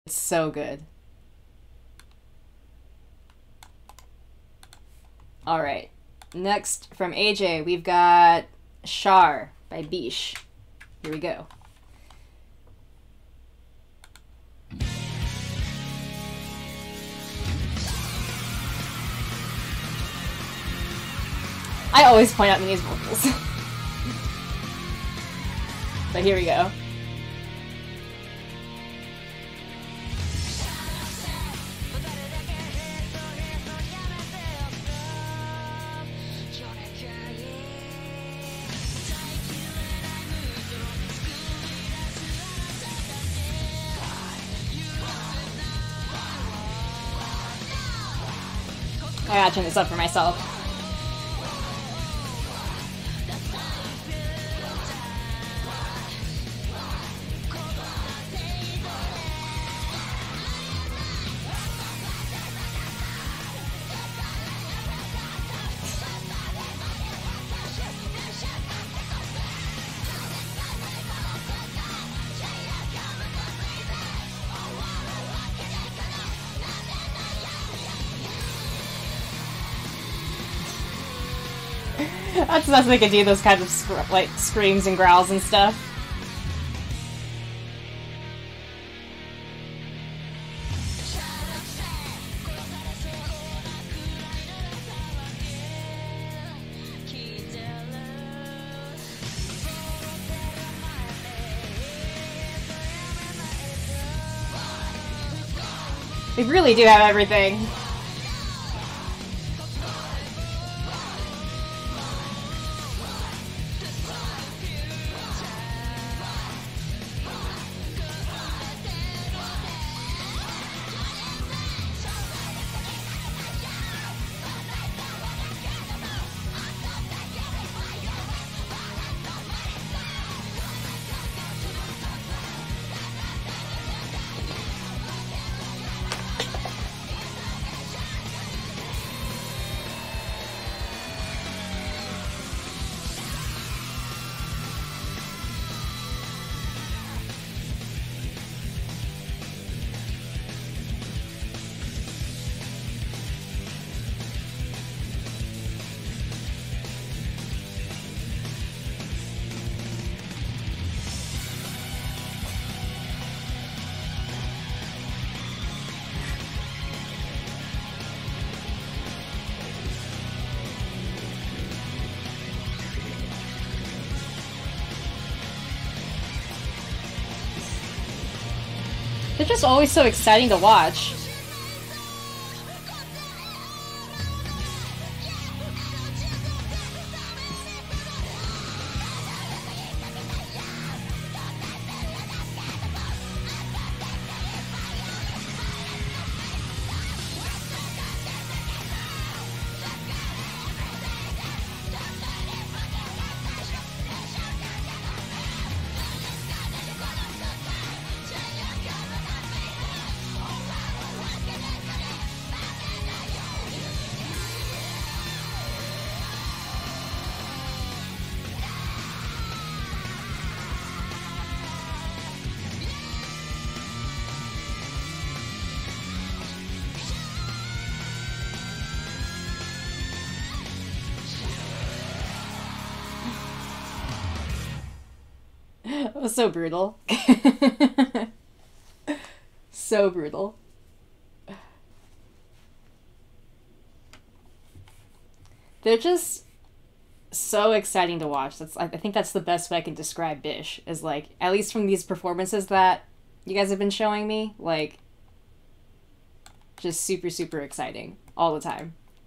It's so good. Alright. Next, from AJ, we've got SHARR by BiSH. Here we go. I always point out Minnie's vocals. But here we go. I gotta turn this up for myself. That's the best they could do, those kinds of like screams and growls and stuff. They really do have everything. They're just always so exciting to watch. It was so brutal. So brutal. They're just so exciting to watch. I think that's the best way I can describe BiSH, is like, at least from these performances that you guys have been showing me, like, just super, super exciting all the time.